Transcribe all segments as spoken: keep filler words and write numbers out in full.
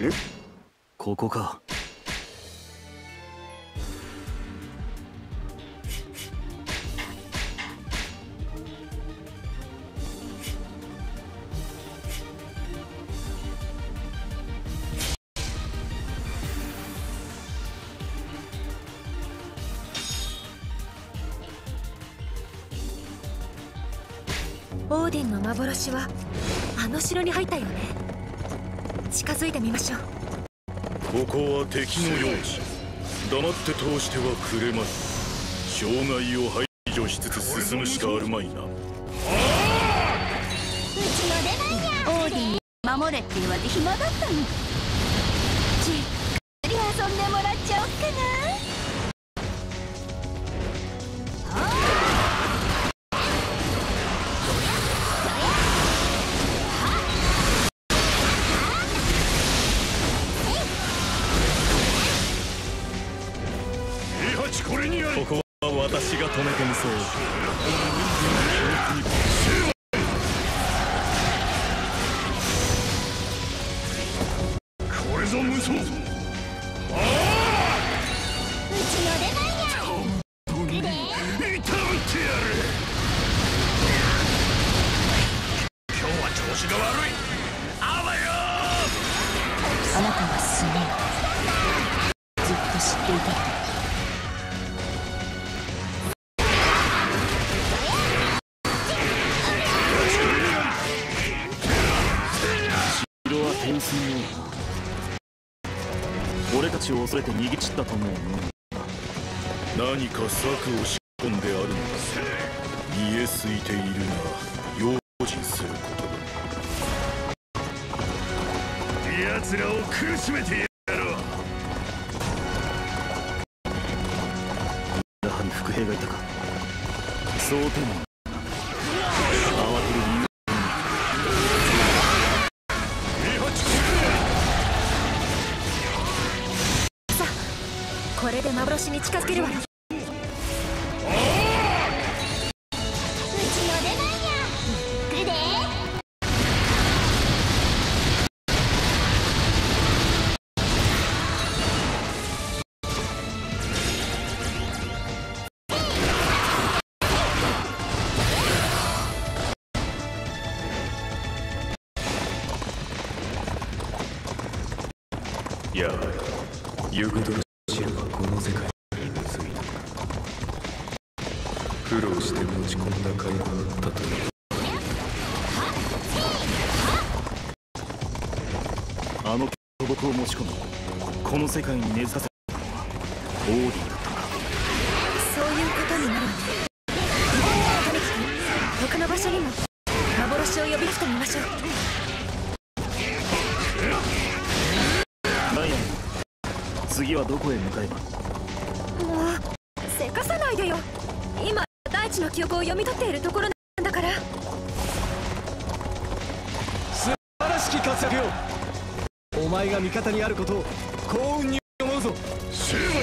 ここか。 オーディンの幻はあの城に入ったよね。近づいてみましょう。 ここは敵の領地。黙って通してはくれまい。障害を排除しつつ進むしかあるまいな。うちの出番や。オーディンに守れって言われて暇だったの。じっくり遊んでもらっちゃおっかな。 ここは私が止めてみそう。これぞ無双。うちの出番や。 痛めてやる。今日は調子が悪い。あわよ。 あなたはすげえ。ずっと知っていた。 天水ような。俺たちを恐れて逃げ散ったと思うの。 何か策を仕込んであるのだ。見えすいているが用心することだ。奴らを苦しめてやろう。 やはり伏兵がいたか。そうでも慌てる理由。 これで幻に近づけるわよ。 うちの出番や。来るで。 やはりユグドラシルはこの世界に根付いた。苦労して持ち込んだ甲斐があったという。 あの巨木を持ち込みこの世界に根付かせたのはオーディンだったか。 そういうことになるわね。とにかく他の場所にも幻を呼び出してみましょう。 ライアン、次はどこへ向かえば。 もうせかさないでよ。今大地の記憶を読み取っているところなんだから。 素晴らしき活躍よ。お前が味方にあることを幸運に思うぞ。 成敗。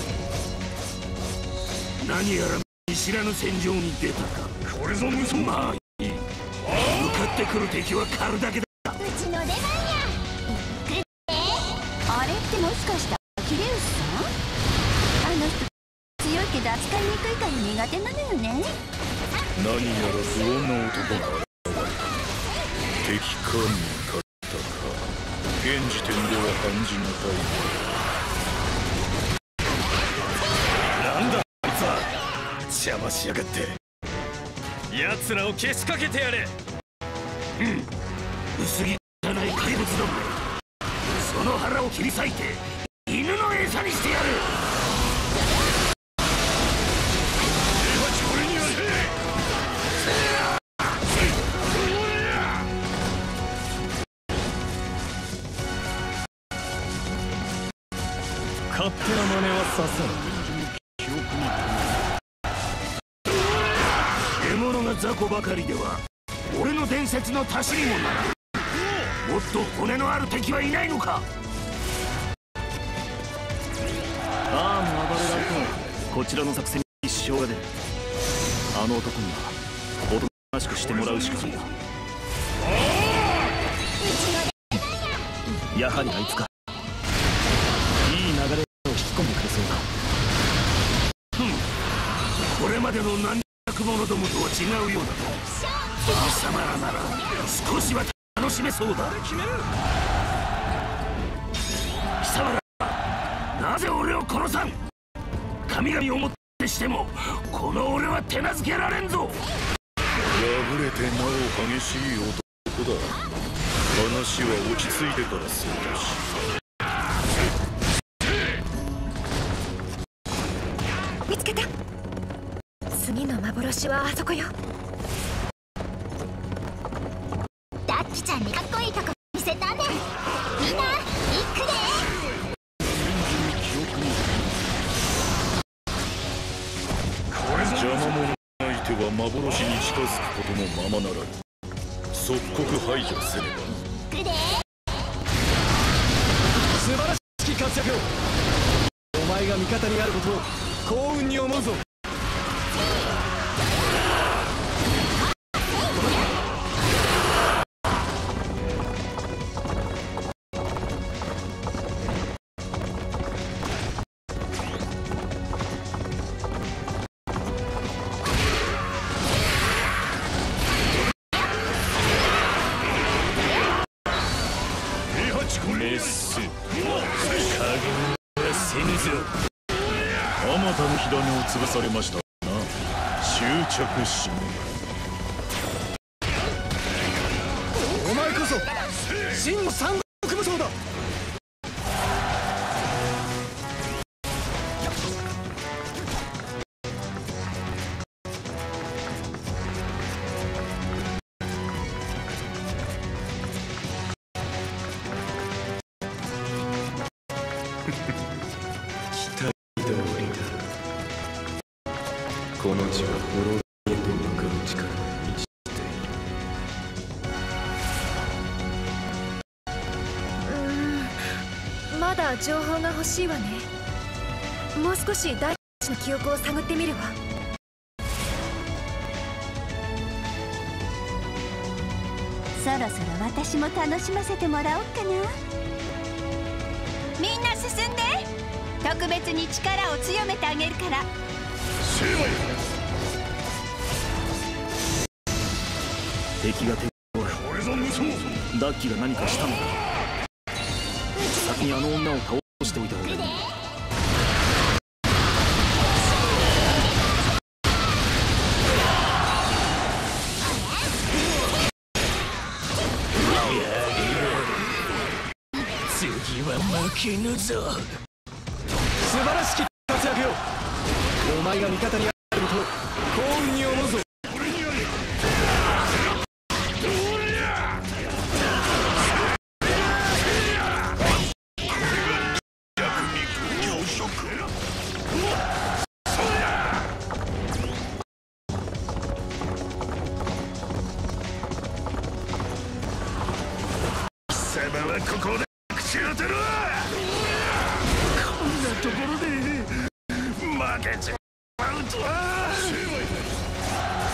何やら見知らぬ戦場に出たか。これぞ無双。まあいい。向かってくる敵は狩るだけだ。 うちの出番や。来るで。あれってもしかしてアキレウスさん？あの人強いけど扱いにくいから苦手なのよね。 何やら不穏な男が現れた。敵か味方か現時点では感じがたい。なんだあいつは。邪魔しやがって。奴らをけしかけてやれ。うん、薄汚い怪物ども。その腹を切り裂いて犬の餌にしてやる。勝手な真似はさせん。獲物が雑魚ばかりでは俺の伝説の足しにもならん。もっと骨のある敵はいないのか。 ああも暴れられるとこちらの作戦に支障が出る。あの男にはおとなしくしてもらうしかないな。やはりあいつか。 までの軟弱者どもとは違うようだ。貴様らなら少しは楽しめそうだ。貴様らなぜ俺を殺さん。神々をもってしてもこの俺は手なずけられんぞ。 破れてなお激しい男だ。話は落ち着いてからするだし。 見つけた。次の幻はあそこよ。 ダッキちゃんにかっこいいとこ見せたね。みんな行くで。 邪魔者相手は幻に近づくことのままならぬ。即刻排除せねば。 行くで。 素晴らしき活躍を。お前が味方になることを幸運に思うぞ。 メス加減はせぬぞ。あまたの火種を潰されましたな。執着しね。 お前こそ真の三国武将だ。 この地は滅びへと向かう力に満ちている。 うーん、まだ情報が欲しいわね。もう少し大地の記憶を探ってみるわ。 そろそろ私も楽しませてもらおうかな。みんな進んで。特別に力を強めてあげるから。 敵が敵をダッキが何かしたのだ。先にあの女を倒しておいた方がいい。 次は負けぬぞ。 素晴らしき活躍よ。お前が味方になることを幸運に思うぞ。 貴様はここで口当てろ。こんなところで負けちまうとは。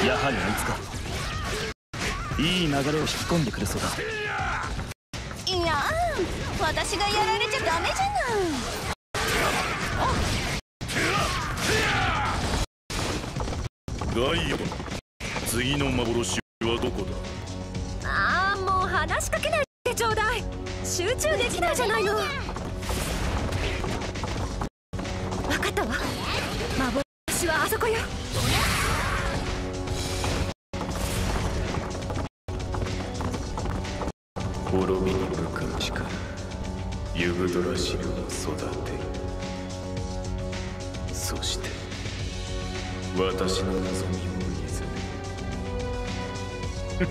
やはりあいつか。いい流れを引き込んでくれそうだ。 いやー、私がやられちゃダメじゃない。 ガイオ、次の幻はどこだ？ ああ、もう話しかけないでちょうだい。集中できないじゃないの。分かったわ。幻はあそこよ。 滅びに向かう力、ユグドラシルを育て、そして私の望みを譲る。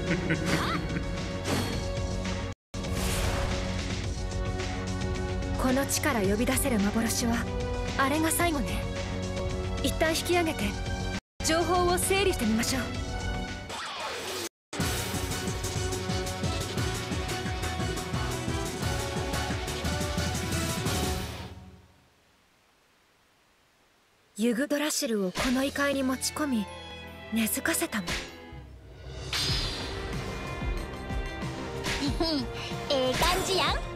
この地から呼び出せる幻はあれが最後ね。一旦引き上げて情報を整理してみましょう。ユグドラシルをこの異界に持ち込み根付かせたもん。 ええ感じやん。